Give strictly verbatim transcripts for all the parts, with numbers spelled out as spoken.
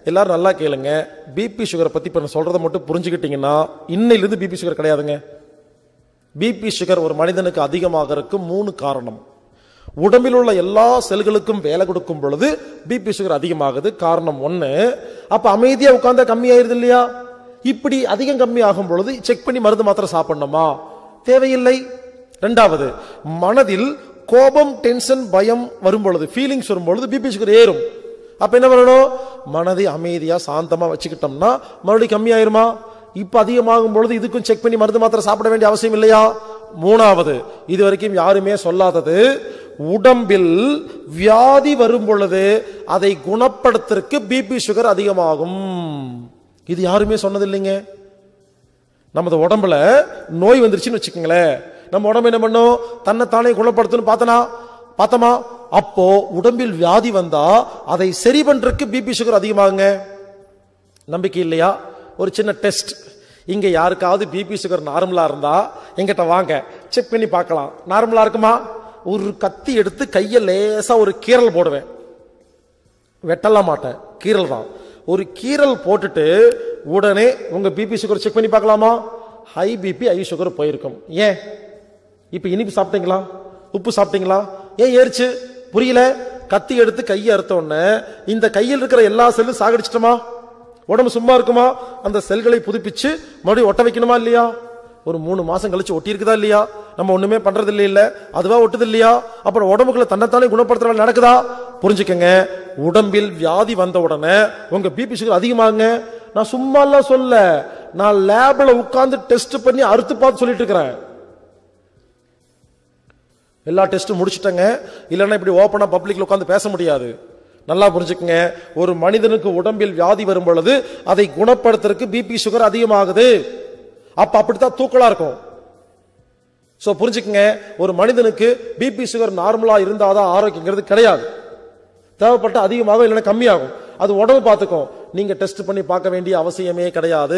எல்லாரும் நல்லா கேளுங்க. பிபி சுகரை பத்தி இப்ப நான் சொல்றதை மட்டும் புரிஞ்சுக்கிட்டீங்கன்னா இன்னையிலிருந்து பிபி சுகர் கிடையாதுங்க. பிபி சுகர் ஒரு மனிதனுக்கு அதிகமாகிறதுக்கு மூணு காரணம். உடம்பில் உள்ள எல்லா செல்களுக்கும் வேலை கொடுக்கும் பொழுது பிபி சுகர் அதிகமாகுது. காரணம் ஒண்ணு. அப்ப அமைதியா உட்கார்ந்தா கம்மி ஆயிருது இல்லையா? இப்படி அதிகம் கம்மி ஆகும் பொழுது செக் பண்ணி மருந்து மாத்திரை சாப்பிடணுமா? தேவையில்லை. ரெண்டாவது, மனதில் கோபம், டென்ஷன், பயம் வரும் பொழுது, ஃபீலிங்ஸ் வரும் பொழுது பிபி சுகர் ஏறும். அப்ப என்ன பண்ணணும்? மனதை அமைதியா சாந்தமா வச்சுக்கிட்டோம்னா மறுபடியும் கம்மி ஆயிருமா? இப்ப அதிகமாகும் பொழுது இதுக்கும் செக் பண்ணி மருந்து மாத்திரை சாப்பிட வேண்டிய அவசியம் இல்லையா? மூணாவது, இது வரைக்கும் யாருமே சொல்லாதது, உடம்பில் வியாதி வரும் பொழுது அதை குணப்படுத்துறதுக்கு பிபி சுகர் அதிகமாகும். இது யாருமே சொன்னது இல்லைங்க. நமது உடம்புல நோய் வந்துருச்சுன்னு வச்சுக்கோங்களேன், நம்ம உடம்பு என்ன பண்ணும்? தன்னைத்தானே குணப்படுத்தணும் பார்த்தனா பார்த்தமா அப்போ உடம்பில் வியாதி வந்தா அதை சரி பண்றதுக்கு பிபி சுகர் அதிகமாகுங்க. நம்பிக்கை இல்லையா? ஒரு சின்ன டெஸ்ட். இங்க யாருக்காவது பிபி சுகர் நார்மலா இருந்தா எங்கிட்ட வாங்க, செக் பண்ணி பார்க்கலாம். நார்மலா இருக்குமா? ஒரு கத்தி எடுத்து கைய லேசா ஒரு கீரல் போடுவேன். வெட்டலாம் மாட்டேன், கீரல் தான். ஒரு கீரல் போட்டுட்டு உடனே உங்க பிபி சுகர் செக் பண்ணி பார்க்கலாமா? ஹை பிபி ஹை சுகர் போயிருக்கும். ஏன்? இப்ப இனிப்பு சாப்பிட்டீங்களா? உப்பு சாப்பிட்டீங்களா? ஏன் ஏறிச்சு? புரியல. கத்தி எடுத்து கையை அறுத்த உடனே இந்த கையில் இருக்கிற எல்லா செல்லும் சாகடிச்சிட்டோமா? உடம்பு சும்மா இருக்குமா? அந்த செல்களை புதுப்பிச்சு மறுபடியும் ஒட்ட வைக்கணுமா இல்லையா? ஒரு மூணு மாசம் கழிச்சு ஒட்டி இருக்குதா இல்லையா? நம்ம ஒண்ணுமே பண்றது இல்ல இல்ல அதுவா ஒட்டுது இல்லையா? அப்புறம் உடம்புக்குள்ள தன்னைத்தானே குணப்படுத்துற நடக்குதா? புரிஞ்சுக்கங்க. உடம்பில் வியாதி வந்த உடனே உங்க பிபி சுகர் அதிகமாகுங்க. நான் சும்மா எல்லாம் சொல்ல, நான் லேப்ல உட்கார்ந்து டெஸ்ட் பண்ணி அறுத்து பார்த்து சொல்லிட்டு இருக்கிறேன். எல்லா டெஸ்டும் முடிச்சுட்டங்க. இல்லைன்னா இப்படி ஓப்பனா பப்ளிக்ல உட்கார்ந்து பேச முடியாது. நல்லா புரிஞ்சுக்கங்க. ஒரு மனிதனுக்கு உடம்பில் வியாதி வரும் பொழுது அதை குணப்படுத்துறதுக்கு பிபி சுகர் அதிகமாகுது. அப்ப அப்படித்தான் தூக்கலா இருக்கும். சோ புரிஞ்சுக்கங்க. ஒரு மனிதனுக்கு பிபி சுகர் நார்மலா இருந்தாதான் ஆரோக்கியங்கிறது கிடையாது. தேவைப்பட்ட அதிகமாகும், இல்லைன்னா கம்மியாகும். அது உடம்பு பார்த்துக்கும். நீங்க டெஸ்ட் பண்ணி பார்க்க வேண்டிய அவசியமே கிடையாது.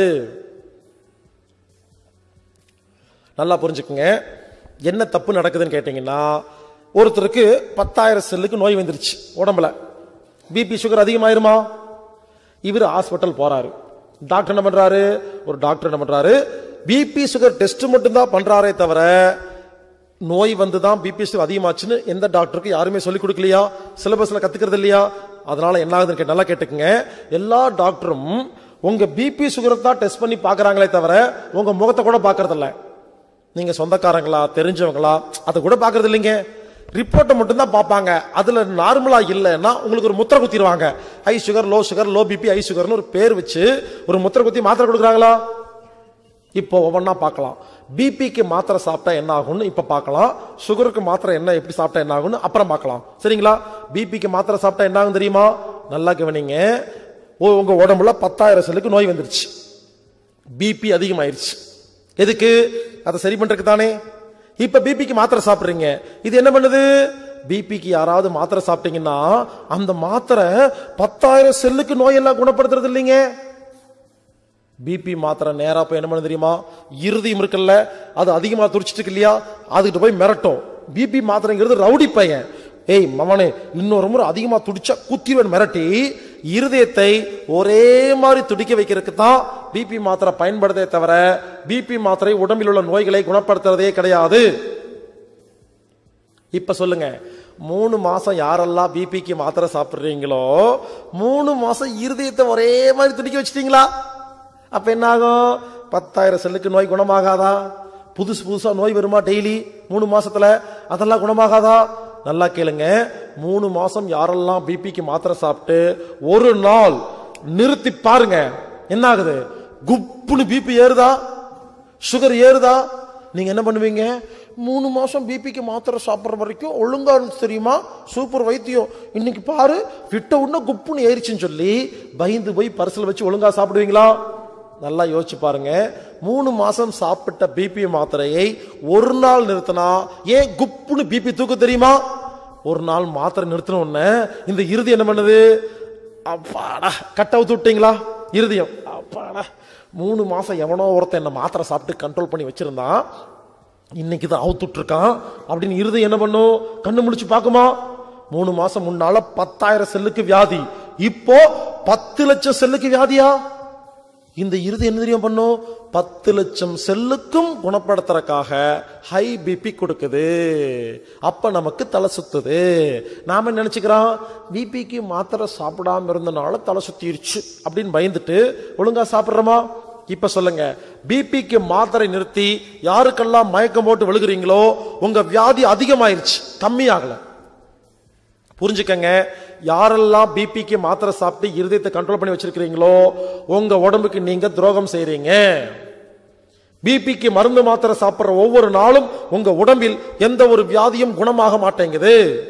நல்லா புரிஞ்சுக்குங்க. என்ன தப்பு நடக்குதுன்னு கேட்டீங்கன்னா, ஒருத்தருக்கு பத்தாயிரம் செல்லுக்கு நோய் வந்துருச்சு உடம்புல. பிபி சுகர் அதிகமாயிருமா? இவர் ஹாஸ்பிட்டல் போறாரு. டாக்டர் என்ன பண்றாரு? ஒரு டாக்டர் என்ன பண்றாரு? பிபி சுகர் டெஸ்ட் மட்டும் தான் பண்றாரே தவிர நோய் வந்துதான் பிபி சுகர் அதிகமாச்சுன்னு எந்த டாக்டருக்கு யாருமே சொல்லிக் கொடுக்கலையா? சிலபஸ்ல கத்துக்கிறது இல்லையா? அதனால என்ன ஆகுதுன்னு நல்லா கேட்டுக்குங்க. எல்லா டாக்டரும் உங்க பிபி சுகரை தான் டெஸ்ட் பண்ணி பாக்குறாங்களே தவிர உங்க முகத்தை கூட பாக்குறது இல்ல. நீங்க சொந்தக்காரங்களா தெரிஞ்சவங்களா அதை கூட பாக்குறது இல்லைங்க. ரிப்போர்ட்டை மட்டும் தான் பார்ப்பாங்க. அதுல நார்மலா இல்லைன்னா உங்களுக்கு ஒரு முத்திரை குத்திடுவாங்க. High sugar, low sugar, low BP, high சுகர்னு ஒரு பேர் வச்சு ஒரு முத்திரை குத்தி மாத்திரை கொடுக்குறாங்களா? இப்போ ஒவ்வொன்னா பார்க்கலாம். பிபிக்கு மாத்திரை சாப்பிட்டா என்ன ஆகும்னு இப்ப பார்க்கலாம். சுகருக்கு மாத்திரை என்ன எப்படி சாப்பிட்டா என்ன ஆகும்னு அப்புறம் பார்க்கலாம். சரிங்களா? பிபிக்கு மாத்திரை சாப்பிட்டா என்ன ஆகும் தெரியுமா? நல்லா கவனிங்க. உங்க உடம்புல பத்தாயிரம் செல்லுக்கு நோய் வந்துருச்சு. பிபி அதிகமாயிருச்சு. எதுக்கு? அதை சரி பண்றதுக்கு தானே. இப்ப பிபிக்கு மாத்திரை சாப்பிடுறீங்க. இது என்ன பண்ணுது? பிபிக்கு யாராவது மாத்திரை சாப்பிட்டீங்கன்னா அந்த மாத்திரை பத்தாயிரம் செல்லுக்கு நோயெல்லாம் குணப்படுத்துறது இல்லைங்க. பிபி மாத்திரை நேரா போய் என்ன பண்ண தெரியுமா? இருதயம் இருக்குல்ல, அது அதிகமா துடிச்சிட்டு இருக்கு இல்லையா, அதுகிட்ட போய் மிரட்டும். பிபி மாத்திரைங்கிறது ரவுடி பையன். ஏய் மவனே, இன்னொரு முறை அதிகமா துடிச்சா குத்திவன் மிரட்டி இருதயத்தை ஒரே மாதிரி துடிக்க வைக்கிறதுக்கு தான் பிபி மாத்திரை பயன்படுத்தே தவிர பிபி மாத்திரை உடம்பில் உள்ள நோய்களை குணப்படுத்துறதே கிடையாது. இப்ப சொல்லுங்க, மூணு மாசம் யாரெல்லாம் பிபிக்கு மாத்திரை சாப்பிடுறீங்களோ மூணு மாசம் இருதயத்தை ஒரே மாதிரி துடிக்க வச்சிட்டீங்களா? அப்ப என்ன ஆகும்? பத்தாயிரம் செல்லுக்கு நோய் குணமாகாதா? புதுசு புதுசா நோய் வருமா டெய்லி மூணு மாசத்துல? அதெல்லாம் குணமாகாதா? நல்லா கேளுங்க. மூணு மாசம் யாரெல்லாம் பிபிக்கு மாத்திரை சாப்பிட்டு ஒரு நாள் நிறுத்தி பாருங்க, என்ன ஆகுது? குப்புன்னு பிபி ஏறுதா? சுகர் ஏறுதா? நீங்க என்ன பண்ணுவீங்க? மூணு மாசம் பிபிக்கு மாத்திரை சாப்பிட்ற வரைக்கும் ஒழுங்கா இருந்துச்சு தெரியுமா, சூப்பர் வைத்தியம், இன்னைக்கு பாரு விட்ட உடனே குப்புன்னு ஏறிச்சுன்னு சொல்லி பயந்து போய் பரிசல் வச்சு ஒழுங்கா சாப்பிடுவீங்களா? நல்லா யோசிச்சு பாருங்க. மூணு மாசம் சாப்பிட்ட பிபி மாத்திரையை ஒரு நாள் நிறுத்தினா ஏன் குப்புன்னு பிபி தூக்க தெரியுமா? ஒரு நாள் மாத்திரை நிறுத்தின உடனே இந்த இருதயம் என்ன பண்ணுது? அப்பாடா, கட்ட அவுத்து விட்டீங்களா இருதயம்? அப்பாடா, மூணு மாசம் எவனோ ஒருத்தன் என்ன மாத்திரை சாப்பிட்டு கண்ட்ரோல் பண்ணி வச்சிருந்தான், இன்னைக்குதான் அவுத்துட்டு இருக்கான் அப்படின்னு இருதயம் என்ன பண்ணும்? கண்ணு முடிச்சு பாக்குமா? மூணு மாசம் முன்னால பத்தாயிரம் செல்லுக்கு வியாதி, இப்போ பத்து லட்சம் செல்லுக்கு வியாதியா? இந்த இருதயம் என்ன தெரியும் பண்ணும்? பத்து லட்சம் செல்லுக்கும் குணப்படுத்துறதுக்காக ஹை பிபி கொடுக்குது. அப்ப நமக்கு தலை சுத்துது. நாம நினைச்சுக்கிறோம் பிபிக்கு மாத்திரை சாப்பிடாம இருந்தனால தலை சுத்திருச்சு அப்படின்னு பயந்துட்டு ஒழுங்கா சாப்பிடுறோமா? இப்ப சொல்லுங்க, பிபிக்கு மாத்திரை நிறுத்தி யாருக்கெல்லாம் மயக்கம் போட்டு விழுகிறீங்களோ உங்க வியாதி அதிகமாயிருச்சு, கம்மியாகல. புரிஞ்சுக்கங்க, யாரெல்லாம் பிபிக்கு மாத்திரை சாப்பிட்டு இருதயத்தை கண்ட்ரோல் பண்ணி வச்சிருக்கிறீங்களோ உங்க உடம்புக்கு நீங்க துரோகம் செய்றீங்க. பிபிக்கு மருந்து மாத்திரை சாப்பிடுற ஒவ்வொரு நாளும் உங்க உடம்பில் எந்த ஒரு வியாதியும் குணமாக மாட்டேங்குது.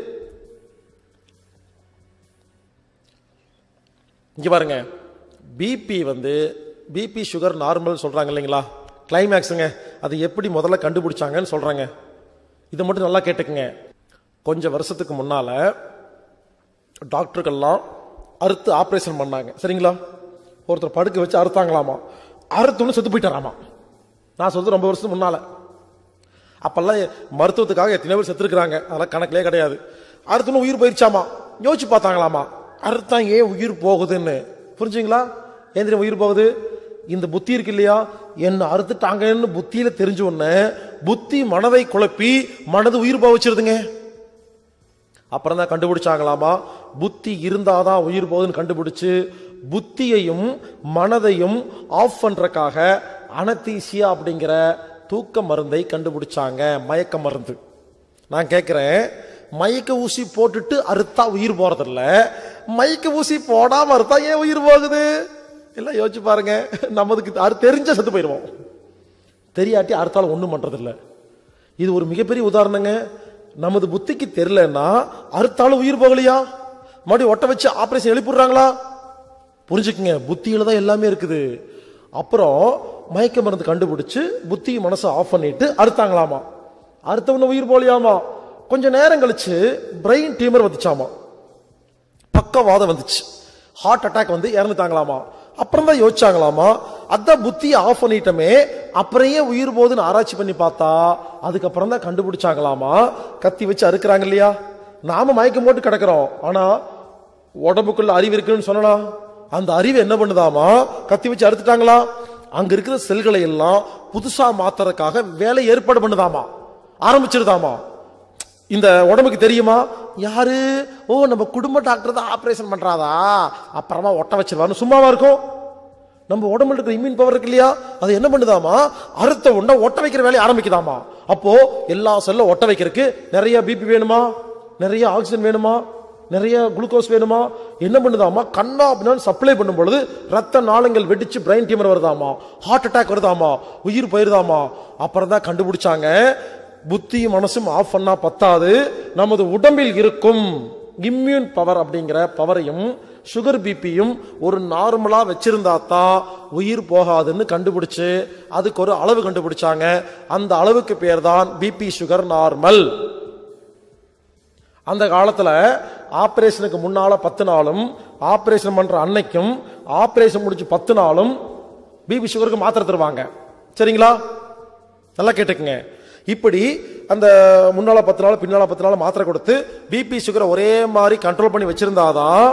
இங்க பாருங்க, பிபி வந்து பிபி சுகர் நார்மல் சொல்றாங்க இல்லைங்களா, கிளைமேக்ஸுங்க. அது எப்படி முதல்ல கண்டுபிடிச்சாங்கன்னு சொல்றாங்க. இதை மட்டும் நல்லா கேட்டுக்குங்க. கொஞ்சம் வருஷத்துக்கு முன்னால டாக்டர்கள்லாம் அறுத்து ஆபரேஷன் பண்ணாங்க, சரிங்களா? ஒருத்தர் படுக்க வச்சு அறுத்தாங்களாமா, அறுத்துன்னு செத்து போயிட்டாராமா. நான் சொல்றது ரொம்ப வருஷத்துக்கு முன்னால. அப்பெல்லாம் மருத்துவத்துக்காக எத்தனை பேர் செத்துருக்குறாங்க, அதெல்லாம் கணக்கிலே கிடையாது. அறுத்துன்னு உயிர் போயிருச்சாமா. யோசிச்சு பார்த்தாங்களாமா, அறுத்தா ஏன் உயிர் போகுதுன்னு. புரிஞ்சுங்களா? ஏன் தெரியும் உயிர் போகுது? இந்த புத்தி இருக்கு இல்லையா, என்ன அறுத்துட்டாங்கன்னு புத்தியில தெரிஞ்ச உடனே புத்தி மனதை குழப்பி மனது உயிர் போக வச்சிருதுங்க. அப்புறம் தான் கண்டுபிடிச்சாங்களாமா, புத்தி இருந்தாதான் உயிர் போகுதுன்னு கண்டுபிடிச்சு புத்தியையும் மனதையும் ஆஃப் பண்றதுக்காக அனஸ்தீசியா அப்படிங்கிற தூக்க மருந்தை கண்டுபிடிச்சாங்க, மயக்க மருந்து. நான் கேட்கிறேன், மயக்க ஊசி போட்டுட்டு அறுத்தா உயிர் போறதில்ல, மயக்க ஊசி போடாம அறுத்தா ஏன் உயிர் போகுது? எல்லாம் யோசிச்சு பாருங்க. நமக்கு தெரிஞ்ச செத்து போயிடுவோம், தெரியாட்டி அறுத்தாலும் ஒண்ணும் பண்றது இல்ல. இது ஒரு மிகப்பெரிய உதாரணங்க. நமது புத்திக்கு தெரியலன்னா அறுத்தாலும் உயிர் போகலையா? மறுபடியும் ஒட்ட வச்சு ஆபரேஷன் எழுப்பிடுறாங்களா? புரிஞ்சுக்குங்க, புத்தியில தான் எல்லாமே இருக்குது. அப்புறம் மயக்க மருந்து கண்டுபிடிச்சு புத்தி மனசை ஆஃப் பண்ணிட்டு அறுத்தாங்களாமா. அறுத்தவன உயிர் போகலையாமா. கொஞ்ச நேரம் கழிச்சு பிரெயின் டியூமர் வந்துச்சாமா, பக்கவாதம் வந்துச்சு, ஹார்ட் அட்டாக் வந்து இறந்துட்டாங்களாமா. அப்புறம் தான் யோசிச்சாங்களாமா, அதான் புத்தியை ஆஃப் பண்ணிட்டோமே, அப்புறம் உயிர் போகுதுன்னு ஆராய்ச்சி பண்ணி பார்த்தா அதுக்கப்புறம் தான் கண்டுபிடிச்சாங்களாமா, கத்தி வச்சு அறுக்கிறாங்க இல்லையா. நாம மயக்கம் போட்டு கிடக்கிறோம், ஆனா உடம்புக்குள்ள அறிவு இருக்குன்னு சொல்லலாம். அந்த அறிவு என்ன பண்ணுதாமா, கத்தி வச்சு அறுத்துட்டாங்களா, அங்க இருக்கிற செல்களை எல்லாம் புதுசா மாத்துறதுக்காக வேலை ஏற்பாடு பண்ணுதாமா, ஆரம்பிச்சிருதாமா. இந்த உடம்புக்கு தெரியுமா யாரு? ஓ, நம்ம குடும்ப டாக்டர் தான் ஆபரேஷன் பண்றாதா, அப்புறமா ஒட்ட வச்சிருவான்னு சும்மாவா இருக்கும்? நம்ம உடம்புல இருக்கிற இம்யூன் பவர் இருக்கு இல்லையா, அது என்ன பண்ணுதாமா, அறுத்த உடனே ஒட்ட வைக்கிற வேலையை ஆரம்பிக்குதாமா. அப்போ எல்லா செல்லும் ஒட்ட வைக்கிறதுக்கு நிறைய பிபி வேணுமா, நிறைய ஆக்சிஜன் வேணுமா, நிறைய குளுக்கோஸ் வேணுமா, என்ன பண்ணுதாமா, கண்ணா அப்படின்னு சப்ளை பண்ணும் பொழுது ரத்த நாளங்கள் வெடிச்சு பிரெயின் டியூமர் வருதாமா, ஹார்ட் அட்டாக் வருதாமா, உயிர் போயிருதாமா. அப்புறம் தான் கண்டுபிடிச்சாங்க, புத்தி மனசும் ஆஃப் பண்ணா பத்தாது, நமது உடம்பில் இருக்கும் இம்யூன் பவர் அப்படிங்கிற பவரையும் சுகர் பிபியும் ஒரு நார்மலா வச்சிருந்தா தான் உயிர் போகாதுன்னு கண்டுபிடிச்சு அதுக்கு ஒரு அளவு கண்டுபிடிச்சாங்க. அந்த அளவுக்கு பேர் தான் பிபி சுகர் நார்மல். அந்த காலத்துல ஆபரேஷனுக்கு முன்னால பத்து நாளும் ஆபரேஷன் பண்ற அன்னைக்கும் ஆபரேஷன் முடிச்சு பத்து நாளும் பிபி சுகருக்கு மாத்திரை தருவாங்க, சரிங்களா? நல்லா கேட்டுக்குங்க. இப்படி அந்த முன்னால பத்து நாள் பின்னால பத்து நாள் மாத்திரை கொடுத்து பிபி சுகரை ஒரே மாதிரி கண்ட்ரோல் பண்ணி வச்சிருந்தாதான்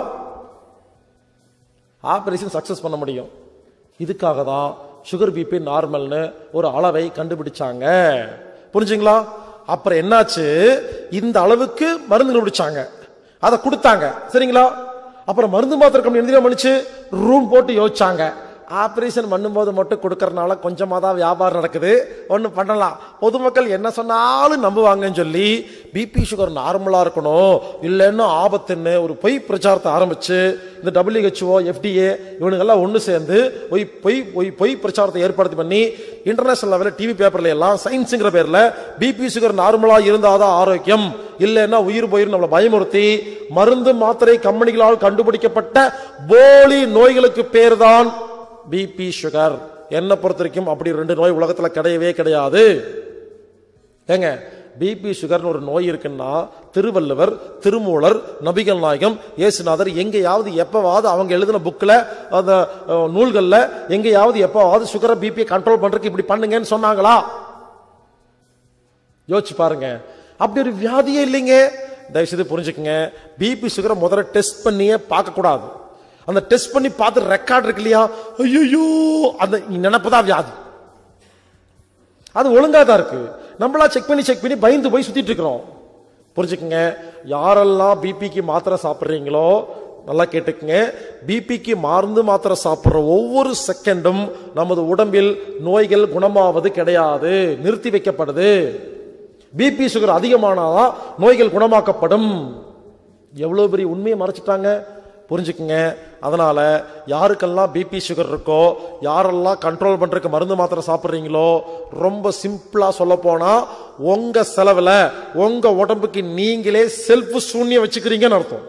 ஆபரேஷன் சக்சஸ் பண்ண முடியும். இதுக்காக தான் சுகர் பிபி நார்மல்னு ஒரு அளவை கண்டுபிடிச்சாங்க. புரிஞ்சுங்களா? அப்புறம் என்னாச்சு, இந்த அளவுக்கு மருந்து கண்டுபிடிச்சாங்க, அதை கொடுத்தாங்க, சரிங்களா? அப்புறம் மருந்து மாத்திரை கம்பெனி என்ன பண்ணுச்சு, ரூம் போட்டு யோசிச்சாங்க, ஆபரேஷன் பண்ணும்போது மட்டும் கொடுக்கறதுனால கொஞ்சமா தான் வியாபாரம் நடக்குது, ஒண்ணு பண்ணலாம், பொதுமக்கள் என்ன சொன்னாலும் நம்புவாங்கன்னு சொல்லி பிபி சுகர் நார்மலா இருக்கணும், இல்லைன்னா ஆபத்துன்னு ஒரு பொய் பிரச்சாரத்தை ஆரம்பிச்சு இந்த டபிள்யூஹெச்ஓ எஃப்டிஏ இவனுங்கெல்லாம் ஒண்ணு சேர்ந்து பொய் பொய் பொய் பொய் பிரச்சாரத்தை ஏற்படுத்தி பண்ணி இன்டர்நேஷனல் லெவலில் டிவி பேப்பர்ல எல்லாம் சயின்ஸுங்கிற பேர்ல பிபி சுகர் நார்மலா இருந்தாதான் ஆரோக்கியம், இல்லைன்னா உயிர் போயிரு நம்மளை பயமுறுத்தி மருந்து மாத்திரை கம்பெனிகளால் கண்டுபிடிக்கப்பட்ட போலி நோய்களுக்கு பேர் தான் பிபி சுகர். என்ன பொறுத்த வரைக்கும் அப்படி ரெண்டு நோய் உலகத்துல கிடையவே கிடையாது. ஏங்க, பிபி சுகர் ஒரு நோய் இருக்குன்னா திருவள்ளுவர், திருமூலர், நபிகள் நாயகம், இயேசுநாதர் எங்கேயாவது எப்பவாவது அவங்க எழுதின புக்ல அந்த நூல்கள்ல எங்கேயாவது எப்பவாவது சுகரை பிபி கண்ட்ரோல் பண்றதுக்கு இப்படி பண்ணுங்கன்னு சொன்னாங்களா? யோசிச்சு பாருங்க. அப்படி ஒரு வியாதியே இல்லைங்க. தயவுசெய்து புரிஞ்சுக்குங்க, பிபி சுகரை முதல்ல டெஸ்ட் பண்ணியே பார்க்க கூடாது. அந்த டெஸ்ட் பண்ணி பார்த்து ரெக்கார்ட் இருக்கு இல்லையா, ஐயோ அந்த நினைப்புதான் வியாதி. அது ஒழுங்கா தான் இருக்கு. நம்மளா செக் பண்ணி செக் பண்ணி பயந்து போய் சுத்திட்டு இருக்கிறோம். புரிஞ்சுக்குங்க. யாரெல்லாம் பிபிக்கு மாத்திரை சாப்பிடுறீங்களோ நல்லா கேட்டுக்குங்க. பிபிக்கு மருந்து மாத்திரை சாப்பிடுற ஒவ்வொரு செகண்டும் நமது உடம்பில் நோய்கள் குணமாவது கிடையாது, நிறுத்தி வைக்கப்படுது. பிபி சுகர் அதிகமானாதான் நோய்கள் குணமாக்கப்படும். எவ்வளவு பெரிய உண்மையை மறைச்சிட்டாங்க. புரிஞ்சுக்குங்க. அதனால யாருக்கெல்லாம் பிபி சுகர் இருக்கோ, யாரெல்லாம் கண்ட்ரோல் பண்றதுக்கு மருந்து மாத்திரை சாப்பிடுறீங்களோ, ரொம்ப சிம்பிளா சொல்ல போனா உங்க செலவுல உங்க உடம்புக்கு நீங்களே செல்ஃப் சூன்யம் வச்சுக்கிறீங்கன்னு அர்த்தம்.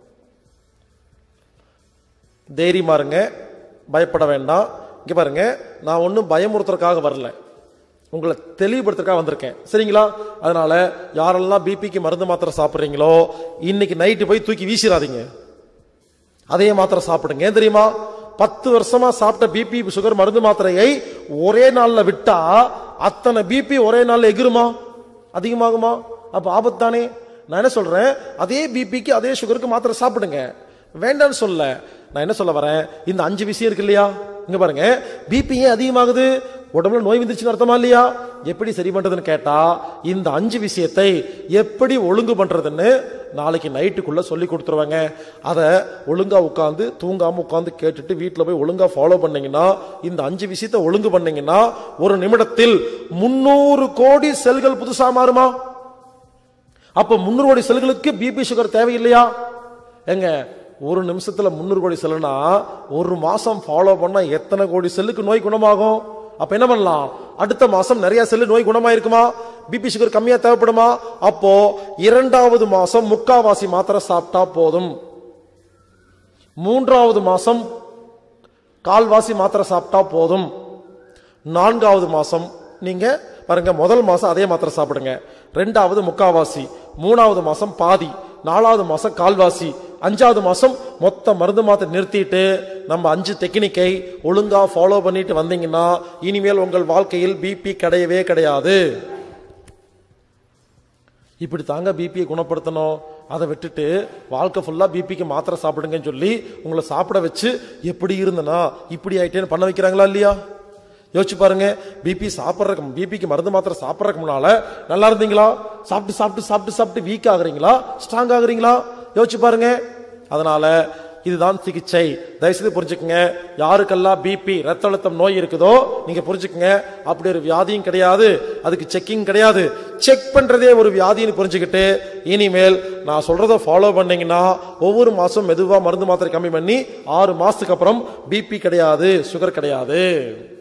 தைரியமா இருங்க, பயப்பட வேண்டாம். இங்க பாருங்க, நான் ஒன்னும் பயமுறுத்துறதுக்காக வரல, உங்களை தெளிவுபடுத்துறதுக்காக வந்திருக்கேன். சரிங்களா? அதனால யாரெல்லாம் பிபிக்கு மருந்து மாத்திரை சாப்பிடுறீங்களோ இன்னைக்கு நைட்டு போய் தூக்கி வீசிடாதீங்க, அதே மாத்திரை சாப்பிடுங்க. ஏன் தெரியுமா? பத்து வருஷமா சாப்பிட்ட பிபி சுகர் மருந்து மாத்திரையை ஒரே நாள்ல விட்டா அத்தனை பிபி ஒரே நாள்ல எகிருமா, அதிகமாகுமா? அப்ப ஆபத்தானே. நான் என்ன சொல்றேன், அதே பிபிக்கு அதே சுகருக்கு மாத்திரை சாப்பிடுங்க, வேண்டான்னு சொல்ல. நான் என்ன சொல்ல வரேன், இந்த அஞ்சு விஷயம் இருக்கு இல்லையா, இங்க பாருங்க, பிபி ஏன் அதிகமாகுது, உடம்புல நோய் வந்துருச்சுன்னு அர்த்தமா இல்லையா? எப்படி சரி பண்றதுன்னு கேட்டா இந்த அஞ்சு விஷயத்தை எப்படி ஒழுங்கு பண்றதுன்னு நாளைக்கு நைட்டுக்குள்ள சொல்லி கொடுத்துருவாங்க. அதை ஒழுங்கா உட்காந்து தூங்காம உட்காந்து கேட்டுட்டு வீட்டுல போய் ஒழுங்கா ஃபாலோ பண்ணீங்கன்னா, இந்த அஞ்சு விஷயத்தை ஒழுங்கு பண்ணீங்கன்னா ஒரு நிமிடத்தில் முன்னூறு கோடி செல்கள் புதுசா மாறுமா? அப்ப முன்னூறு கோடி செல்களுக்கு பிபி சுகர் தேவையில்லையா? எங்க ஒரு நிமிஷத்துல முன்னூறு கோடி செல்லுனா ஒரு மாசம் ஃபாலோ பண்ணா எத்தனை கோடி செல்லுக்கு நோய் குணமாகும்? அப்ப என்ன பண்ணலாம், அடுத்த மாசம் நிறைய செல்லு நோய் குணமாயிருக்குமா? பிபி சுகர் கம்மியா தேவைப்படுமா? அப்போ இரண்டாவது மாசம் முக்காவாசி மாத்திரை சாப்பிட்டா போதும், மூன்றாவது மாசம் கால்வாசி மாத்திரை சாப்பிட்டா போதும், நான்காவது மாசம் நீங்க பாருங்க, முதல் மாசம் அதே மாத்திரை சாப்பிடுங்க, ரெண்டாவது முக்காவாசி, மூணாவது மாசம் பாதி, நாலாவது மாசம் கால்வாசி, அஞ்சாவது மாசம் மொத்த மருந்து மாத்திரை நிறுத்திட்டு நம்ம அஞ்சு டெக்னிக்கை ஒழுங்கா ஃபாலோ பண்ணிட்டு வந்தீங்கன்னா இனிமேல் உங்கள் வாழ்க்கையில் பிபி கிடையவே கிடையாது. இப்படி தாங்க பிபியை குணப்படுத்தணும். அதை விட்டுட்டு வாழ்க்கை ஃபுல்லா பிபிக்கு மாத்திரை சாப்பிடுங்கன்னு சொல்லி உங்களை சாப்பிட வச்சு எப்படி இருந்தனா இப்படி ஆயிட்டேன்னு பண்ண வைக்கிறாங்களா இல்லையா? யோசிச்சு பாருங்க. பிபி சாப்பிட்றதுக்கு பிபிக்கு மருந்து மாத்திரை சாப்பிட்றதுக்கு முன்னால நல்லா இருந்தீங்களா? சாப்பிட்டு சாப்பிட்டு சாப்பிட்டு சாப்பிட்டு வீக் ஆகுறீங்களா, ஸ்ட்ராங் ஆகுறீங்களா? யோசிச்சு பாருங்க. அதனால இதுதான் சிகிச்சை. தயவுசெய்து புரிஞ்சுக்குங்க. யாருக்கெல்லாம் பிபி ரத்த அழுத்தம் நோய் இருக்குதோ நீங்க புரிஞ்சுக்குங்க, அப்படி ஒரு வியாதியும் கிடையாது, அதுக்கு செக்கிங் கிடையாது. செக் பண்றதே ஒரு வியாதின்னு புரிஞ்சுக்கிட்டு இனிமேல் நான் சொல்றதை ஃபாலோ பண்ணீங்கன்னா ஒவ்வொரு மாசம் மெதுவா மருந்து மாத்திரை கம்மி பண்ணி ஆறு மாசத்துக்கு அப்புறம் பிபி கிடையாது, சுகர் கிடையாது.